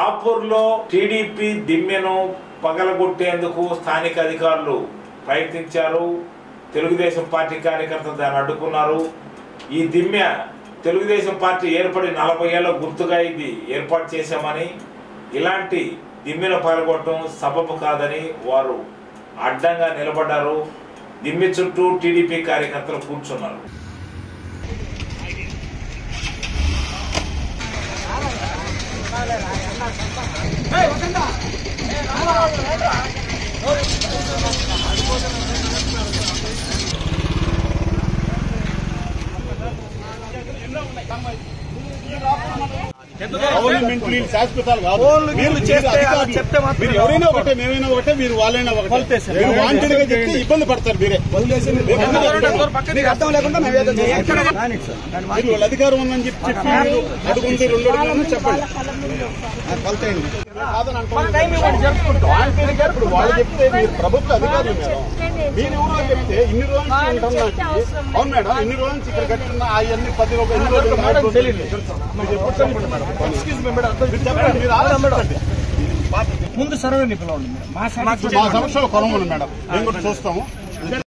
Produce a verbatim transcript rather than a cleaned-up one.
షాపూర్లో TDP దిమ్మెను పగలగొట్టేందుకు స్థానిక అధికారులు ప్రయత్నించారు. తెలుగుదేశం పార్టీ కార్యకర్తలు దాన్ని అడ్డుకున్నారు. ఈ దిమ్మె తెలుగుదేశం పార్టీ ఏర్పడి నలభై ఏళ్ల గుర్తుగా ఇది ఏర్పాటు చేశామని, ఇలాంటి దిమ్మెను పగలగొట్టడం సబబు కాదని వారు అడ్డంగా నిలబడ్డారు. దిమ్మె చుట్టూ టీడీపీ కార్యకర్తలు కూర్చున్నారు. గవర్నమెంట్ శాశ్వతాలు కాదు. మీరు ఎవరైనా ఒకటే, మేమైనా ఒకటే, మీరు వాళ్ళైనా ఒకటే. మీరు వాంటెడ్ గా చెప్తే ఇబ్బంది పడతారు. మీరే అర్థం లేకుండా మీరు వాళ్ళ అధికారం ఉందని చెప్పి చెప్పి అడుగుంది రెండు అడుగులను చెప్పండి. ఇప్పుడు వాళ్ళు చెప్తే మీరు ప్రభుత్వ అధికారులు మేడం, మీరు ఎవరో చెప్తే ఇన్ని రోజులు ఉంటాం నాకు. అవును మేడం, ఇన్ని రోజుల నుంచి ఇక్కడ కట్టిన అవన్నీ పది ఒక ఎన్ని రోజులు తెలియదు. మీరు ఎప్పుడు చెప్పండి మేడం, చెప్పండి. మీరు ఆలోచించండి. ముందు సర్వే నిపుణులు మా సమస్యలు కొనమని మేడం మేము కూడా చూస్తాము.